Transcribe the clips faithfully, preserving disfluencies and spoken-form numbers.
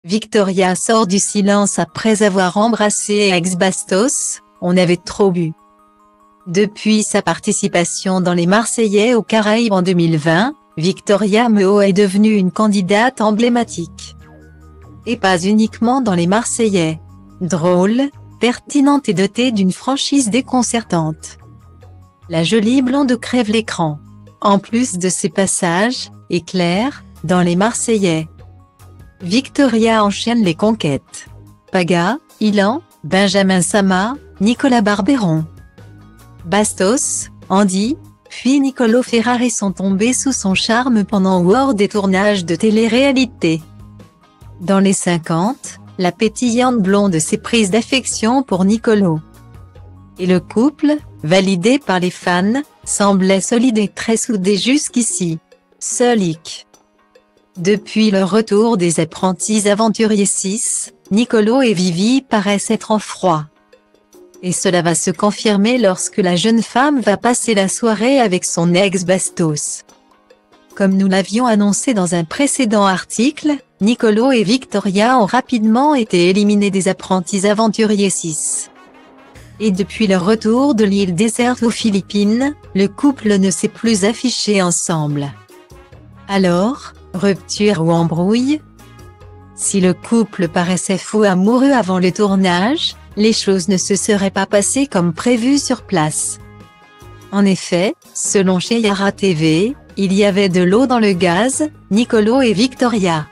Victoria sort du silence après avoir embrassé ex-Bastos, on avait trop bu. Depuis sa participation dans les Marseillais aux Caraïbes en deux mille vingt, Victoria Meaud est devenue une candidate emblématique. Et pas uniquement dans les Marseillais. Drôle, pertinente et dotée d'une franchise déconcertante. La jolie blonde crève l'écran. En plus de ses passages, éclairs, dans les Marseillais. Victoria enchaîne les conquêtes. Paga, Ilan, Benjamin Sama, Nicolas Barberon. Bastos, Andy, puis Nicolo Ferrari sont tombés sous son charme pendant ou hors des tournages de télé-réalité. Dans les cinquante, la pétillante blonde s'est prise d'affection pour Nicolo. Et le couple, validé par les fans, semblait solide et très soudé jusqu'ici. Solique. Depuis le retour des Apprentis Aventuriers six, Nicolo et Vivi paraissent être en froid. Et cela va se confirmer lorsque la jeune femme va passer la soirée avec son ex-Bastos. Comme nous l'avions annoncé dans un précédent article, Nicolo et Victoria ont rapidement été éliminés des Apprentis Aventuriers six. Et depuis leur retour de l'île déserte aux Philippines, le couple ne s'est plus affiché ensemble. Alors, rupture ou embrouille? Si le couple paraissait fou amoureux avant le tournage, les choses ne se seraient pas passées comme prévu sur place. En effet, selon Cheyara T V, il y avait de l'eau dans le gaz, Nicolo et Victoria.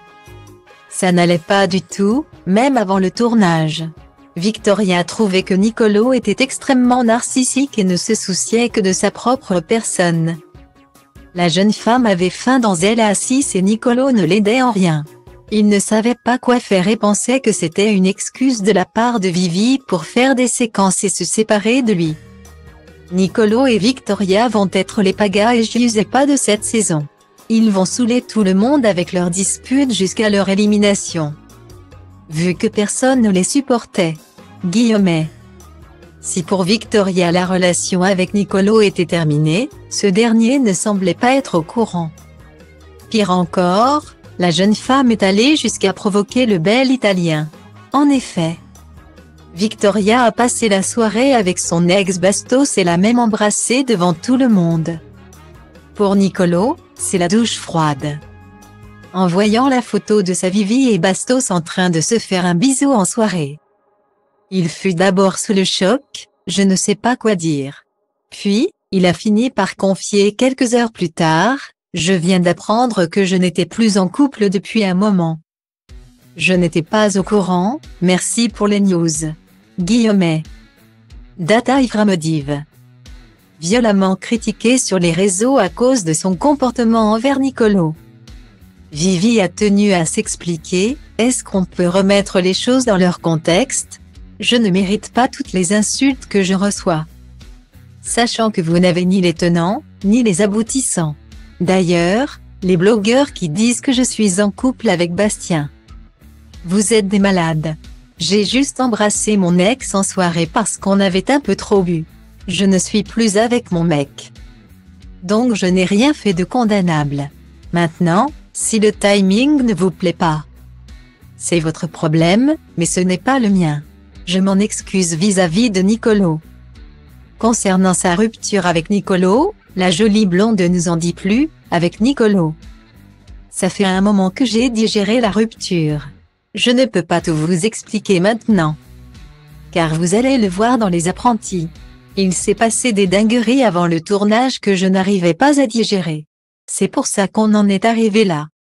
Ça n'allait pas du tout, même avant le tournage. Victoria trouvait que Nicolo était extrêmement narcissique et ne se souciait que de sa propre personne. La jeune femme avait faim dans elle assise et Nicolo ne l'aidait en rien. Il ne savait pas quoi faire et pensait que c'était une excuse de la part de Vivi pour faire des séquences et se séparer de lui. Nicolo et Victoria vont être les Paga et Giuseppa de cette saison. Ils vont saouler tout le monde avec leurs disputes jusqu'à leur élimination. Vu que personne ne les supportait. Guillemets. Si pour Victoria la relation avec Nicolo était terminée, ce dernier ne semblait pas être au courant. Pire encore, la jeune femme est allée jusqu'à provoquer le bel Italien. En effet, Victoria a passé la soirée avec son ex-Bastos et l'a même embrassé devant tout le monde. Pour Nicolo, c'est la douche froide. En voyant la photo de sa Vivi et Bastos en train de se faire un bisou en soirée. Il fut d'abord sous le choc, je ne sais pas quoi dire. Puis, il a fini par confier quelques heures plus tard, je viens d'apprendre que je n'étais plus en couple depuis un moment. Je n'étais pas au courant, merci pour les news. Guillemets. Data Ivramodiv. Violemment critiqué sur les réseaux à cause de son comportement envers Nicolo. Vivi a tenu à s'expliquer, est-ce qu'on peut remettre les choses dans leur contexte? Je ne mérite pas toutes les insultes que je reçois. Sachant que vous n'avez ni les tenants, ni les aboutissants. D'ailleurs, les blogueurs qui disent que je suis en couple avec Bastien. Vous êtes des malades. J'ai juste embrassé mon ex en soirée parce qu'on avait un peu trop bu. Je ne suis plus avec mon mec. Donc je n'ai rien fait de condamnable. Maintenant, si le timing ne vous plaît pas, c'est votre problème, mais ce n'est pas le mien. Je m'en excuse vis-à-vis de Nicolo. Concernant sa rupture avec Nicolo, la jolie blonde ne nous en dit plus, avec Nicolo. Ça fait un moment que j'ai digéré la rupture. Je ne peux pas tout vous expliquer maintenant. Car vous allez le voir dans Les Apprentis. Il s'est passé des dingueries avant le tournage que je n'arrivais pas à digérer. C'est pour ça qu'on en est arrivé là.